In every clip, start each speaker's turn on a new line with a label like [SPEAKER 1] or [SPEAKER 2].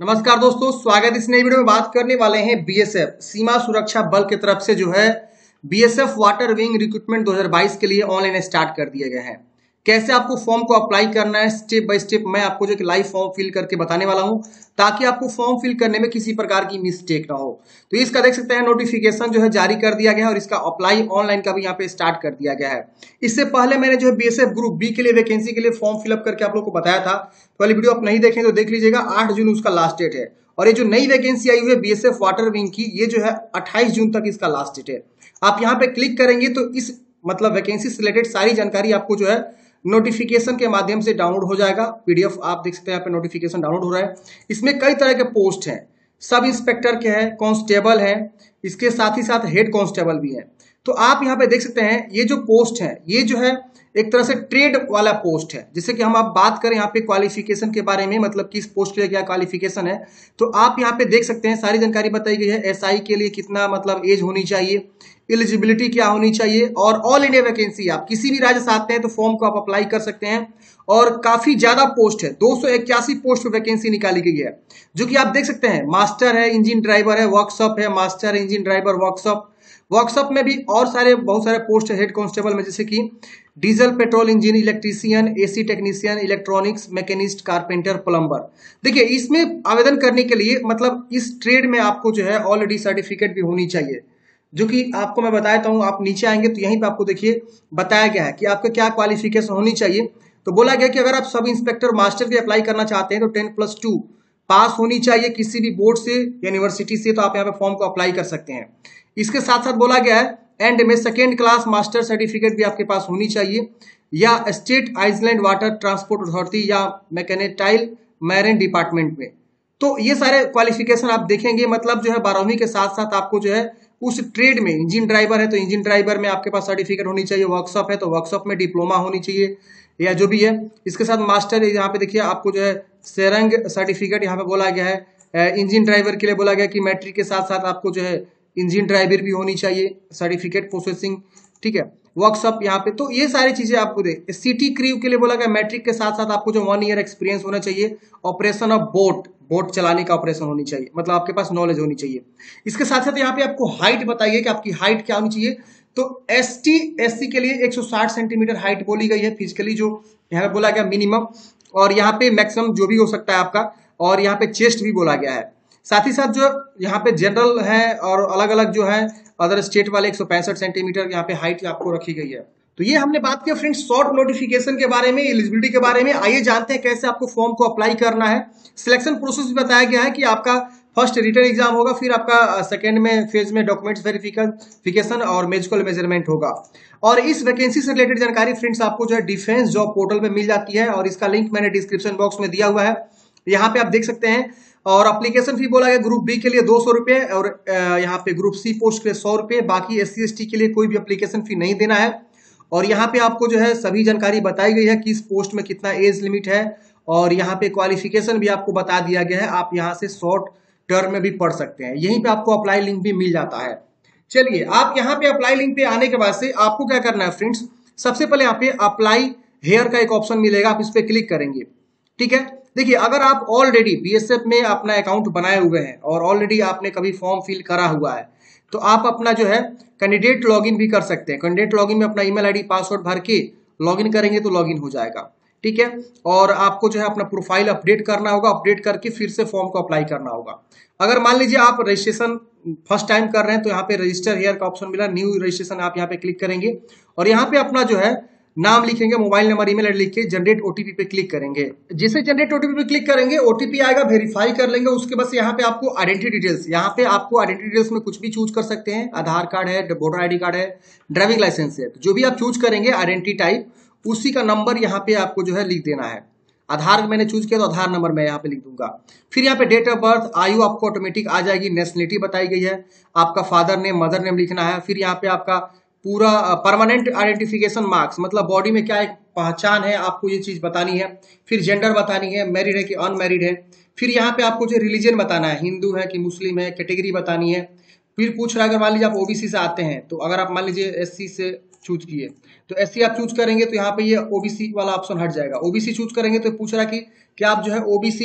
[SPEAKER 1] नमस्कार दोस्तों, स्वागत है। इस नई वीडियो में बात करने वाले हैं बीएसएफ सीमा सुरक्षा बल की तरफ से जो है बीएसएफ वाटर विंग रिक्रूटमेंट 2022 के लिए ऑनलाइन स्टार्ट कर दिए गए हैं। कैसे आपको फॉर्म को अप्लाई करना है स्टेप बाय स्टेप मैं आपको जो लाइव फॉर्म फिल करके बताने वाला हूं, ताकि आपको फॉर्म फिल करने में किसी प्रकार की मिस्टेक ना हो। तो इसका देख सकते हैं नोटिफिकेशन जो है जारी कर दिया गया है और इसका अप्लाई ऑनलाइन का भी यहाँ पे स्टार्ट कर दिया गया है। इससे पहले मैंने जो है बीएसएफ ग्रुप बी के लिए वैकेंसी के लिए फॉर्म फिलअप करके आप लोग को बताया था। पहले वीडियो आप नहीं देखें तो देख लीजिएगा। 8 जून उसका लास्ट डेट है और ये जो नई वैकेंसी आई हुई है बीएसएफ वाटर विंग की, ये जो है 28 जून तक इसका लास्ट डेट है। आप यहाँ पे क्लिक करेंगे तो इस वैकेंसी से रिलेटेड सारी जानकारी आपको जो है नोटिफिकेशन के माध्यम से डाउनलोड हो जाएगा। पीडीएफ आप देख सकते हैं यहाँ पे नोटिफिकेशन डाउनलोड हो रहा है। इसमें कई तरह के पोस्ट हैं, सब इंस्पेक्टर के हैं, कांस्टेबल हैं, इसके साथ ही साथ हेड कांस्टेबल भी हैं। तो आप यहाँ पे देख सकते हैं ये जो पोस्ट है ये जो है एक तरह से ट्रेड वाला पोस्ट है। जैसे कि हम आप बात करें यहाँ पे क्वालिफिकेशन के बारे में, मतलब कि इस पोस्ट के लिए क्या क्वालिफिकेशन है, तो आप यहाँ पे देख सकते हैं सारी जानकारी बताई गई है। एसआई के लिए कितना एज होनी चाहिए, एलिजिबिलिटी क्या होनी चाहिए, और ऑल इंडिया वैकेंसी आप किसी भी राज्य से आते हैं तो फॉर्म को आप अप्लाई कर सकते हैं। और काफी ज्यादा पोस्ट है, 281 पोस्ट पर वैकेंसी निकाली गई है, जो कि आप देख सकते हैं। मास्टर है, इंजन ड्राइवर है, वर्कशॉप है, मास्टर इंजन ड्राइवर वर्कशॉप में भी और बहुत सारे पोस्ट है हेड कांस्टेबल में, जैसे कि diesel petrol engine, electrician, AC technician, electronics machinist, carpenter, plumber. देखिए इसमें आवेदन करने के लिए इस ट्रेड में आपको जो है ऑलरेडी सर्टिफिकेट भी होनी चाहिए, जो कि आपको मैं बताता हूँ। आप नीचे आएंगे तो यहीं पे आपको देखिए बताया गया है कि आपका क्या क्वालिफिकेशन होनी चाहिए। तो बोला गया कि अगर आप सब इंस्पेक्टर मास्टर भी अप्लाई करना चाहते हैं तो 10+2 पास होनी चाहिए किसी भी बोर्ड से, यूनिवर्सिटी से, तो आप यहाँ पे फॉर्म को अप्लाई कर सकते हैं। इसके साथ साथ बोला गया है एंड में 2nd क्लास मास्टर सर्टिफिकेट भी आपके पास होनी चाहिए, या state island water transport authority या मैकेनिटाइल मैरिन डिपार्टमेंट में। तो ये सारे क्वालिफिकेशन आप देखेंगे, मतलब जो है 12वीं के साथ साथ आपको जो है उस ट्रेड में, इंजन ड्राइवर है तो इंजन ड्राइवर में आपके पास सर्टिफिकेट होनी चाहिए, वर्कशॉप है तो वर्कशॉप में डिप्लोमा होनी चाहिए या जो भी है। इसके साथ मास्टर यहाँ पे देखिए आपको जो है सेरंग सर्टिफिकेट यहाँ पे बोला गया है। इंजन ड्राइवर के लिए बोला गया कि मैट्रिक के साथ साथ आपको जो है इंजन ड्राइवर भी होनी चाहिए, सर्टिफिकेट प्रोसेसिंग, ठीक है। वर्कशॉप यहाँ पे, तो ये सारी चीजें आपको देख। सिटी क्रू के लिए बोला गया मैट्रिक के साथ साथ आपको जो 1 ईयर एक्सपीरियंस होना चाहिए, ऑपरेशन ऑफ बोट चलाने का ऑपरेशन होनी चाहिए, मतलब आपके पास नॉलेज होनी चाहिए। इसके साथ साथ यहाँ पे आपको हाइट बताइए कि आपकी हाइट क्या होनी चाहिए। तो एसटी एससी के लिए 160 सेंटीमीटर हाइट बोली गई है फिजिकली, जो यहाँ पे बोला गया मिनिमम, और यहाँ पे मैक्सिमम जो भी हो सकता है आपका, और यहाँ पे चेस्ट भी बोला गया है। साथ ही साथ जो यहाँ पे जनरल है और अलग अलग जो है अदर स्टेट वाले 165 सेंटीमीटर यहाँ पे हाइट आपको रखी गई है। तो ये हमने बात की फ्रेंड्स शॉर्ट नोटिफिकेशन के बारे में, एलिजिबिलिटी के बारे में। आइए जानते हैं कैसे आपको फॉर्म को अप्लाई करना है। सिलेक्शन प्रोसेस भी बताया गया है कि आपका फर्स्ट रिटन एग्जाम होगा, फिर आपका सेकंड में फेज में डॉक्यूमेंट्स वेरिफिकेशन और मेडिकल मेजरमेंट होगा। और इस वैकेंसी से रिलेटेड जानकारी फ्रेंड्स आपको जो है डिफेंस जॉब पोर्टल पे मिल जाती है, और इसका लिंक मैंने डिस्क्रिप्शन बॉक्स में दिया हुआ है, यहाँ पे आप देख सकते हैं। और एप्लीकेशन फी बोला गया ग्रुप बी के लिए 200 रुपए, और यहाँ पे ग्रुप सी पोस्ट के लिए 100 रुपए। बाकी SC ST के लिए कोई भी एप्लीकेशन फी नहीं देना है। और यहाँ पे आपको जो है सभी जानकारी बताई गई है कि इस पोस्ट में कितना एज लिमिट है, और यहाँ पे क्वालिफिकेशन भी आपको बता दिया गया है। आप यहाँ से शॉर्ट टर्म में भी पढ़ सकते हैं, यहीं पे आपको अप्लाई लिंक भी मिल जाता है। चलिए, आप यहाँ पे अप्लाई लिंक पे आने के बाद से आपको क्या करना है फ्रेंड्स, सबसे पहले यहाँ पे अप्लाई हेयर का एक ऑप्शन मिलेगा, आप इस पे क्लिक करेंगे, ठीक है। देखिए अगर आप ऑलरेडी बीएसएफ में अपना अकाउंट बनाए हुए हैं और ऑलरेडी आपने कभी फॉर्म फिल करा हुआ है, तो आप अपना जो है कैंडिडेट लॉगिन भी कर सकते हैं। कैंडिडेट लॉगिन में अपना ईमेल आईडी पासवर्ड भर के लॉगिन करेंगे तो लॉगिन हो जाएगा, ठीक है। और आपको जो है अपना प्रोफाइल अपडेट करना होगा, अपडेट करके फिर से फॉर्म को अप्लाई करना होगा। अगर मान लीजिए आप रजिस्ट्रेशन फर्स्ट टाइम कर रहे हैं तो यहाँ पे रजिस्टर हेयर का ऑप्शन मिला, न्यू रजिस्ट्रेशन आप यहाँ पे क्लिक करेंगे और यहाँ पे अपना जो है नाम लिखेंगे, मोबाइल नंबर, ईमेल आईडी लिख के जनरेट ओटीपी पे क्लिक करेंगे। जैसे जनरेट ओटीपी पे क्लिक करेंगे, ओटीपी आएगा, वेरीफाई कर लेंगे। उसके बाद यहाँ पे आपको आइडेंटिटी डिटेल्स, यहाँ पे आपको आइडेंटिटी डिटेल्स में कुछ भी चूज कर सकते हैं। आधार कार्ड है, वोटर आईडी कार्ड है, ड्राइविंग लाइसेंस है, तो जो भी आप चूज करेंगे आइडेंटिटी टाइप, उसी का नंबर यहाँ पे आपको जो है लिख देना है। आधार मैंने चूज किया तो आधार नंबर मैं यहाँ पे लिख दूंगा। फिर यहाँ पे डेट ऑफ बर्थ, आयु आपको ऑटोमेटिक आ जाएगी। नेशनलिटी बताई गई है, आपका फादर नेम मदर नेम लिखना है। फिर यहाँ पे आपका पूरा परमानेंट आइडेंटिफिकेशन मार्क्स, मतलब बॉडी में क्या एक पहचान है, आपको ये चीज बतानी है। फिर जेंडर बतानी है, मैरिड है कि अनमैरिड है। फिर यहाँ पे आपको जो रिलीजन बताना है, हिंदू है कि मुस्लिम है, कैटेगरी बतानी है। फिर पूछ रहा है अगर मान लीजिए आप ओबीसी से आते हैं, तो अगर आप मान लीजिए एससी से चूज किए तो एससी आप चूज करेंगे तो यहाँ पे ये ओबीसी वाला ऑप्शन हट जाएगा। ओबीसी चूज करेंगे तो पूछ रहा है कि क्या आप जो है ओबीसी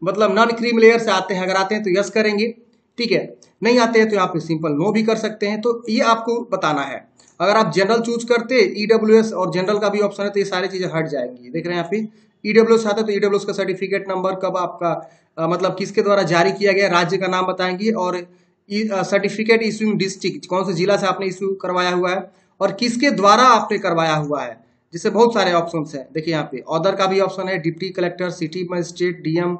[SPEAKER 1] मतलब नॉन क्रीमी लेयर से आते हैं, अगर आते हैं तो यस करेंगे, ठीक है, नहीं आते हैं तो यहाँ पे सिंपल नो भी कर सकते हैं। तो ये आपको बताना है। अगर आप जनरल चूज करते ईडब्ल्यूएस और जनरल का भी ऑप्शन है तो ये सारी चीजें हट जाएंगी। देख रहे हैं यहाँ पे ईडब्ल्यूएस आता है तो ईडब्ल्यूएस का सर्टिफिकेट नंबर कब आपका मतलब किसके द्वारा जारी किया गया, राज्य का नाम बताएंगे, और सर्टिफिकेट इश्यूइंग डिस्ट्रिक्ट कौन से जिला से आपने इश्यू करवाया हुआ है और किसके द्वारा आपने करवाया हुआ है। जिससे बहुत सारे ऑप्शन हैं। देखिए यहाँ पे ऑदर का भी ऑप्शन है, deputy collector, city magistrate, DM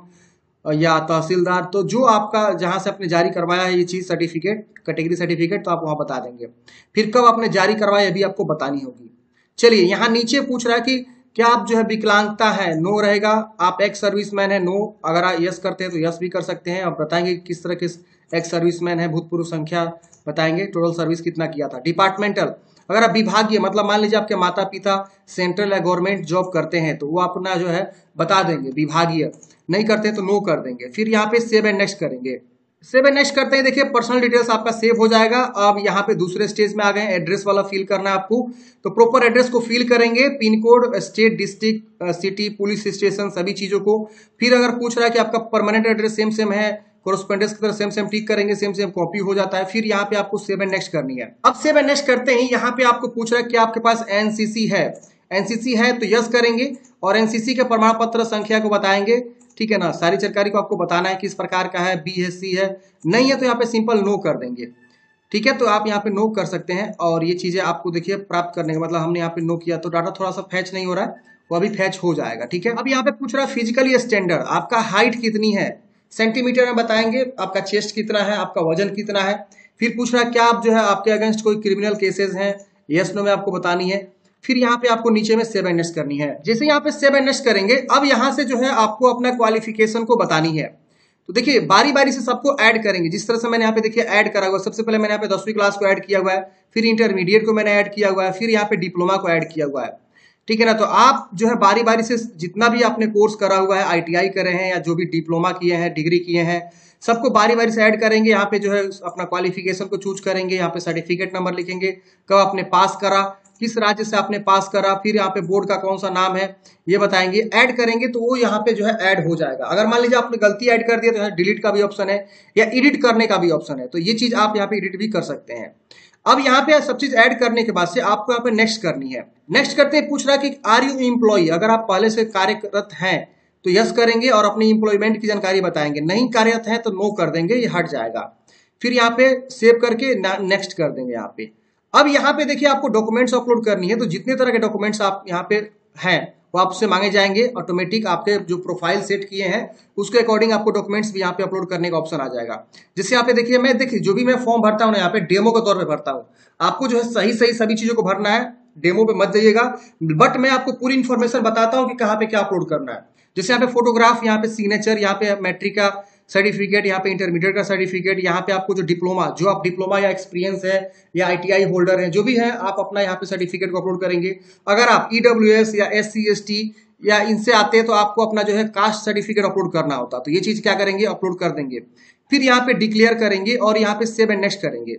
[SPEAKER 1] या तहसीलदार। तो जो आपका जहां से आपने जारी करवाया है ये चीज सर्टिफिकेट, कैटेगरी सर्टिफिकेट, तो आप वहां बता देंगे। फिर कब आपने जारी करवाया ये भी आपको बतानी होगी। चलिए यहाँ नीचे पूछ रहा है कि क्या आप जो है विकलांगता है, नो रहेगा। आप एक्स सर्विसमैन है, नो। अगर आप यस करते हैं तो यस भी कर सकते हैं। आप बताएंगे किस तरह के एक्स सर्विसमैन है, भूतपूर्व संख्या बताएंगे, टोटल सर्विस कितना किया था। डिपार्टमेंटल, अगर आप विभागीय मतलब मान लीजिए आपके माता पिता सेंट्रल या गवर्नमेंट जॉब करते हैं तो वो अपना जो है बता देंगे विभागीय, नहीं करते हैं तो नो कर देंगे। फिर यहाँ पे सेव एंड नेक्स्ट करेंगे। सेव एंड नेक्स्ट करते हैं, देखिए पर्सनल डिटेल्स आपका सेव हो जाएगा। अब यहाँ पे दूसरे स्टेज में आ गए, एड्रेस वाला फिल करना है आपको। तो प्रॉपर एड्रेस को फिल करेंगे, pin code, state, district, city, police station, सभी चीजों को। फिर अगर पूछ रहा है कि आपका परमानेंट एड्रेस सेम सेम है, कोरेस्पोंडेंस की तरह सेम सेम टिक करेंगे, सेम सेम कॉपी हो जाता है। फिर यहाँ पे आपको सेव एंड नेक्स्ट करनी है। अब सेव एंड नेक्स्ट करते ही यहाँ पे आपको पूछ रहा है कि आपके पास एनसीसी है। एनसीसी है तो यस करेंगे और एनसीसी के प्रमाण पत्र संख्या को बताएंगे, ठीक है ना। सारी जानकारी को आपको बताना है किस प्रकार का है, बी है, सी है, नहीं है तो यहाँ पे सिंपल नो कर देंगे, ठीक है। तो आप यहाँ पे नो कर सकते हैं। और ये चीजें आपको देखिए प्राप्त करने का मतलब हमने यहाँ पे नो किया तो डाटा थोड़ा सा फैच नहीं हो रहा है, वो अभी फैच हो जाएगा, ठीक है। अब यहाँ पे पूछ रहा है फिजिकली स्टैंडर्ड, आपका हाइट कितनी है, सेंटीमीटर में बताएंगे, आपका चेस्ट कितना है, आपका वजन कितना है। फिर पूछ रहा है क्या आप जो है आपके अगेंस्ट कोई क्रिमिनल केसेस हैं, यस नो में आपको बतानी है। फिर यहाँ पे आपको नीचे में सेव एंड नेक्स्ट करनी है। जैसे यहाँ पे सेव एंड नेक्स्ट करेंगे, अब यहाँ से जो है आपको अपना क्वालिफिकेशन को बतानी है। तो देखिए बारी बारी से सबको ऐड करेंगे, जिस तरह से मैंने यहाँ पे देखिए ऐड करा हुआ। सबसे पहले मैंने यहाँ पे 10वीं क्लास को ऐड किया हुआ है, फिर इंटरमीडिएट को मैंने ऐड किया हुआ है, फिर यहाँ पे डिप्लोमा को ऐड किया हुआ है, ठीक है ना। तो आप जो है बारी बारी से जितना भी आपने कोर्स करा हुआ है, आईटीआई करे हैं या जो भी डिप्लोमा किए हैं, डिग्री किए हैं, सबको बारी बारी से ऐड करेंगे। यहाँ पे जो है अपना क्वालिफिकेशन को चूज करेंगे, यहाँ पे सर्टिफिकेट नंबर लिखेंगे, कब आपने पास करा, किस राज्य से आपने पास करा, फिर यहाँ पे बोर्ड का कौन सा नाम है ये बताएंगे, ऐड करेंगे तो वो यहाँ पे जो है ऐड हो जाएगा। अगर मान लीजिए आपने गलती ऐड कर दिया तो यहाँ डिलीट का भी ऑप्शन है या एडिट करने का भी ऑप्शन है, तो ये चीज आप यहाँ पे एडिट भी कर सकते हैं। अब यहाँ पे सब चीज ऐड करने के बाद से आपको यहाँ पे नेक्स्ट करनी है। नेक्स्ट करते हैं, पूछ रहा है कि आर यू एम्प्लॉय, अगर आप पहले से कार्यरत हैं तो यस करेंगे और अपनी एम्प्लॉयमेंट की जानकारी बताएंगे, नहीं कार्यरत है तो नो कर देंगे, ये हट जाएगा। फिर यहाँ पे सेव करके नेक्स्ट कर देंगे यहाँ पे। अब यहाँ पे देखिए आपको डॉक्यूमेंट्स अपलोड करनी है, तो जितने तरह के डॉक्यूमेंट्स आप यहाँ पे हैं वो आपसे मांगे जाएंगे। ऑटोमेटिक आपके जो प्रोफाइल सेट किए हैं उसके अकॉर्डिंग आपको डॉक्यूमेंट्स भी यहाँ पे अपलोड करने का ऑप्शन आ जाएगा। जिससे यहाँ पे देखिए मैं देखिए जो भी मैं फॉर्म भरता हूँ ना, यहाँ पे डेमो के तौर पे भरता हूँ। आपको जो है सही सही सभी चीजों को भरना है, डेमो पे मत जाइएगा, बट मैं आपको पूरी इन्फॉर्मेशन बताता हूँ कि कहाँ पे क्या अपलोड करना है। जैसे यहाँ पे फोटोग्राफ, यहाँ पे सिग्नेचर, यहाँ पे मैट्रिक का सर्टिफिकेट, यहाँ पे इंटरमीडिएट का सर्टिफिकेट, यहाँ पे आपको जो डिप्लोमा, जो आप डिप्लोमा या एक्सपीरियंस है या आईटीआई होल्डर है, जो भी है आप अपना यहाँ पे सर्टिफिकेट को अपलोड करेंगे। अगर आप ईडब्ल्यूएस या एससी एसटी या इनसे आते हैं तो आपको अपना जो है कास्ट सर्टिफिकेट अपलोड करना होता, तो ये चीज क्या करेंगे, अपलोड कर देंगे। फिर यहाँ पे डिक्लेयर करेंगे और यहाँ पे सेव एंड नेक्स्ट करेंगे।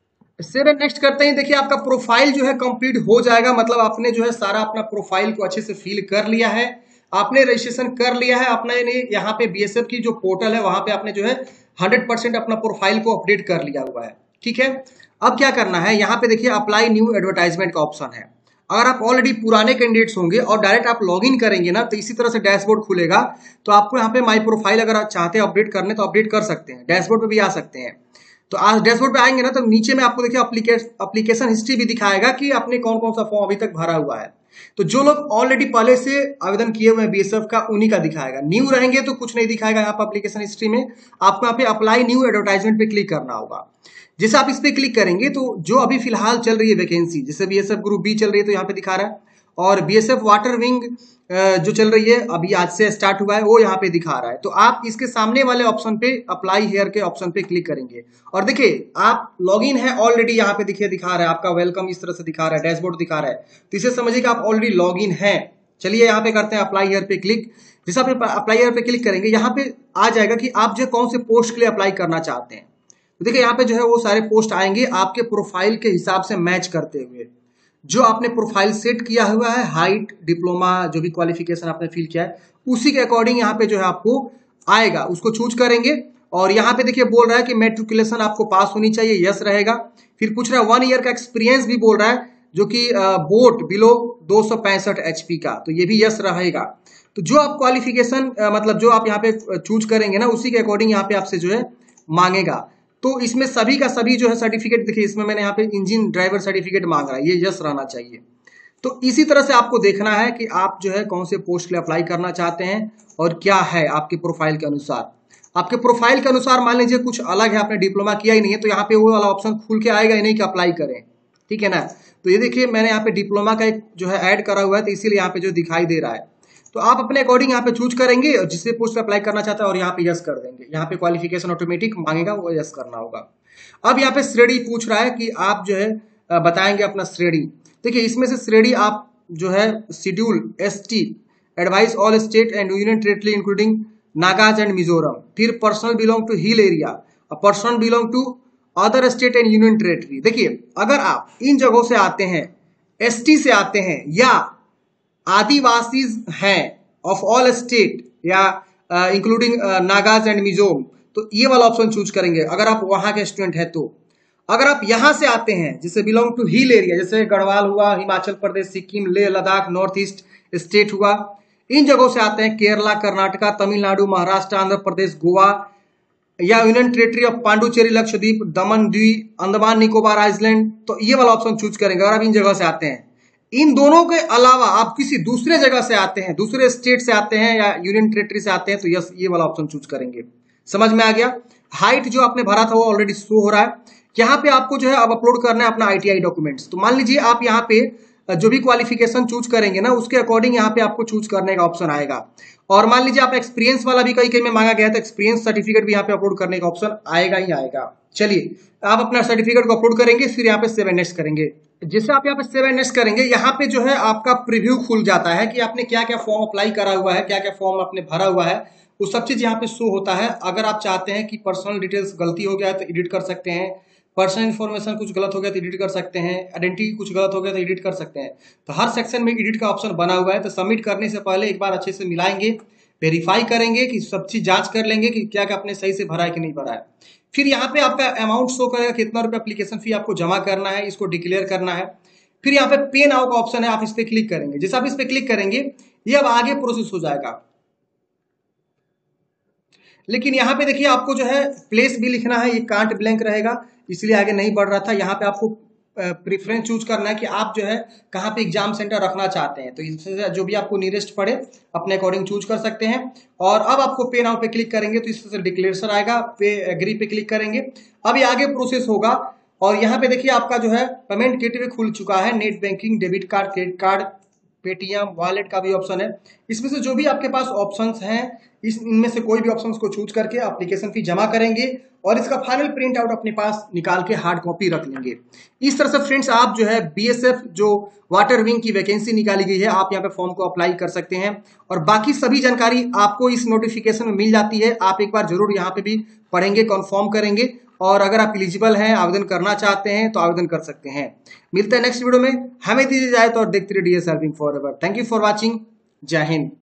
[SPEAKER 1] सेव एंड नेक्स्ट करते ही देखिए आपका प्रोफाइल जो है कंप्लीट हो जाएगा। मतलब आपने जो है सारा अपना प्रोफाइल को अच्छे से फिल कर लिया है, आपने रजिस्ट्रेशन कर लिया है अपना। यहाँ पे बीएसएफ की जो पोर्टल है वहां पे आपने जो है 100% अपना प्रोफाइल को अपडेट कर लिया हुआ है, ठीक है। अब क्या करना है, यहाँ पे देखिए अप्लाई न्यू एडवर्टाइजमेंट का ऑप्शन है। अगर आप ऑलरेडी पुराने कैंडिडेट्स होंगे और डायरेक्ट आप लॉगिन करेंगे ना, तो इसी तरह से डैशबोर्ड खुलेगा। तो आपको यहाँ पे माई प्रोफाइल अगर आप चाहते हैं अपडेट करने तो अपडेट कर सकते हैं, डैशबोर्ड पे भी आ सकते हैं। तो आज डैशबोर्ड पे आएंगे ना तो नीचे में आपको देखिए एप्लीकेशन हिस्ट्री भी दिखाएगा कि आपने कौन कौन सा फॉर्म अभी तक भरा हुआ है। तो जो लोग ऑलरेडी पहले से आवेदन किए हुए हैं बीएसएफ का, उन्हीं का दिखाएगा। न्यू रहेंगे तो कुछ नहीं दिखाएगा यहाँ पर एप्लीकेशन हिस्ट्री में। आपको यहाँ पे अप्लाई न्यू एडवर्टाइजमेंट पे क्लिक करना होगा। जैसे आप इस पे क्लिक करेंगे तो जो अभी फिलहाल चल रही है वैकेंसी, जैसे बीएसएफ ग्रुप बी चल रही है तो यहाँ पे दिखा रहा है, और बीएसएफ वाटर विंग जो चल रही है अभी आज से स्टार्ट हुआ है वो यहाँ पे दिखा रहा है। तो आप इसके सामने वाले ऑप्शन पे अप्लाई हेयर के ऑप्शन पे क्लिक करेंगे और देखिए आप लॉगिन है ऑलरेडी, यहाँ पे देखिए दिखा रहा है आपका वेलकम, इस तरह से दिखा रहा है, डैशबोर्ड दिखा रहा है। तो इसे समझिए कि आप ऑलरेडी लॉगिन है। चलिए यहाँ पे करते हैं अप्लाई हेयर पे क्लिक। जैसे आप अप्लाई हेयर पे क्लिक करेंगे यहाँ पे आ जाएगा कि आप जो कौन से पोस्ट के लिए अप्लाई करना चाहते हैं। तो देखिए यहाँ पे जो है वो सारे पोस्ट आएंगे आपके प्रोफाइल के हिसाब से मैच करते हुए। जो आपने प्रोफाइल सेट किया हुआ है, हाइट, डिप्लोमा, जो भी क्वालिफिकेशन आपने फिल किया है, उसी के अकॉर्डिंग यहाँ पे जो है आपको आएगा उसको चूज करेंगे। और यहाँ पे देखिए बोल रहा है कि मेट्रिकुलेशन आपको पास होनी चाहिए, यस रहेगा। फिर पूछ रहा है 1 ईयर का एक्सपीरियंस भी बोल रहा है, जो कि बोट बिलो 265 HP का, तो ये भी यस रहेगा। तो जो आप क्वालिफिकेशन मतलब जो आप यहाँ पे चूज करेंगे ना, उसी के अकॉर्डिंग यहाँ पे आपसे जो है मांगेगा। तो इसमें सभी का सभी जो है सर्टिफिकेट देखिए, इसमें मैंने यहाँ पे इंजन ड्राइवर सर्टिफिकेट मांग रहा है, ये यस रहना चाहिए। तो इसी तरह से आपको देखना है कि आप जो है कौन से पोस्ट के लिए अप्लाई करना चाहते हैं और क्या है आपके प्रोफाइल के अनुसार। आपके प्रोफाइल के अनुसार मान लीजिए कुछ अलग है, आपने डिप्लोमा किया ही नहीं है, तो यहाँ पे वो वाला ऑप्शन खुल के आएगा ही नहीं कि अप्लाई करें, ठीक है ना। तो ये देखिए मैंने यहाँ पे डिप्लोमा का एक जो है ऐड करा हुआ है, तो इसीलिए यहाँ पे जो दिखाई दे रहा है। तो आप अपने अकॉर्डिंग यहाँ पे चूज करेंगे और जिससे पोस्ट पे अप्लाई करना चाहता है और यहाँ पे यस कर देंगे। यहाँ पे क्वालिफिकेशन ऑटोमेटिक मांगेगा, वो यस करना होगा। अब यहाँ पे श्रेणी पूछ रहा है कि आप जो है बताएंगे अपना श्रेणी। देखिए इसमें से श्रेणी आप जो है schedule ST advice all state and union territory including Nagas and Mizoram, फिर personal belong to hill area, personal belong to other state and union territory. देखिए अगर आप इन जगहों से आते हैं, ST से आते हैं या आदिवासी हैं ऑफ ऑल स्टेट या इंक्लूडिंग नागाज एंड मिजोरम, तो ये वाला ऑप्शन चूज करेंगे अगर आप वहां के स्टूडेंट हैं। तो अगर आप यहां से आते हैं जैसे बिलोंग टू हिल एरिया, जैसे गढ़वाल हुआ, Himachal Pradesh, Sikkim, Leh Ladakh, north east state हुआ, इन जगहों से आते हैं, केरला, कर्नाटका, तमिलनाडु, महाराष्ट्र, आंध्र प्रदेश, गोवा या union territory of Pondicherry, Lakshadweep, Daman Dweep, Andaman Nicobar island, तो ये वाला ऑप्शन चूज करेंगे अगर आप इन जगह से आते हैं। इन दोनों के अलावा आप किसी दूसरे जगह से आते हैं, दूसरे स्टेट से आते हैं या यूनियन टेरिटरी से आते हैं, तो यस ये वाला ऑप्शन चूज करेंगे। समझ में आ गया। हाइट जो आपने भरा था वो ऑलरेडी शो हो रहा है। यहाँ पे आपको जो है अब अपलोड करना है अपना ITI डॉक्यूमेंट्स। तो मान लीजिए आप यहाँ पे जो भी क्वालिफिकेशन चूज करेंगे ना, उसके अकॉर्डिंग यहाँ पे आपको चूज करने का ऑप्शन आएगा। और मान लीजिए आप एक्सपीरियंस वाला भी कहीं कहीं में मांगा गया, तो एक्सपीरियंस सर्टिफिकेट भी यहाँ पे अपलोड करने का ऑप्शन आएगा ही आएगा। चलिए आप अपना सर्टिफिकेट को अपलोड करेंगे, फिर यहाँ पे सेव एंड नेक्स्ट करेंगे। जैसे आप यहाँ पे सेव एंड नेक्स्ट करेंगे, यहाँ पे जो है आपका प्रीव्यू खुल जाता है कि आपने क्या क्या फॉर्म अप्लाई करा हुआ है, क्या क्या फॉर्म आपने भरा हुआ है, वो सब चीज यहाँ पे शो होता है। अगर आप चाहते हैं कि पर्सनल डिटेल्स गलती हो गया है तो एडिट कर सकते हैं, पर्सनल इन्फॉर्मेशन कुछ गलत हो गया तो एडिट कर सकते हैं, आइडेंटिटी कुछ गलत हो गया तो एडिट कर सकते हैं। तो हर सेक्शन में एडिट का ऑप्शन बना हुआ है। तो सबमिट करने से पहले एक बार अच्छे से मिलाएंगे, वेरीफाई करेंगे कि सब चीज जांच कर लेंगे कि क्या क्या आपने सही से भरा है कि नहीं भरा है। फिर यहाँ पे आपका अमाउंट शो करेगा, कितना रुपया एप्लीकेशन फी आपको जमा करना है, इसको डिक्लेयर करना है। फिर यहाँ पे पे नाउ का ऑप्शन है, आप इस पे क्लिक करेंगे। जैसे आप इस पे क्लिक करेंगे ये अब आगे प्रोसेस हो जाएगा। लेकिन यहाँ पे देखिए आपको जो है प्लेस भी लिखना है, ये कांट ब्लैंक रहेगा, इसलिए आगे नहीं बढ़ रहा था। यहाँ पे आपको प्रेफरेंस चूज करना है कि आप जो है कहाँ पे एग्जाम सेंटर रखना चाहते हैं। तो इससे जो भी आपको नियरेस्ट पड़े अपने अकॉर्डिंग चूज कर सकते हैं। और अब आपको पे नाउ पे क्लिक करेंगे तो इससे डिक्लेरेशन आएगा, पे एग्री पे क्लिक करेंगे, अब ये आगे प्रोसेस होगा। और यहाँ पे देखिए आपका जो है पेमेंट गेटवे खुल चुका है, net banking, debit card, credit card, Paytm, wallet का भी ऑप्शन है। इसमें से जो भी आपके पास ऑप्शंस हैं, इनमें से कोई भी ऑप्शंस को चूज करके एप्लीकेशन फी जमा करेंगे और इसका फाइनल प्रिंट आउट अपने पास निकाल के हार्ड कॉपी रख लेंगे। इस तरह से फ्रेंड्स आप जो है BSF जो वाटर विंग की वैकेंसी निकाली गई है, आप यहाँ पे फॉर्म को अप्लाई कर सकते हैं। और बाकी सभी जानकारी आपको इस नोटिफिकेशन में मिल जाती है, आप एक बार जरूर यहाँ पे भी पढ़ेंगे, कन्फर्म करेंगे। और अगर आप एलिजिबल हैं, आवेदन करना चाहते हैं तो आवेदन कर सकते हैं। मिलते हैं नेक्स्ट वीडियो में, हमें दीजिए इजाजत और देखते रहिए DS helping forever. Thank you for watching. जय हिंद।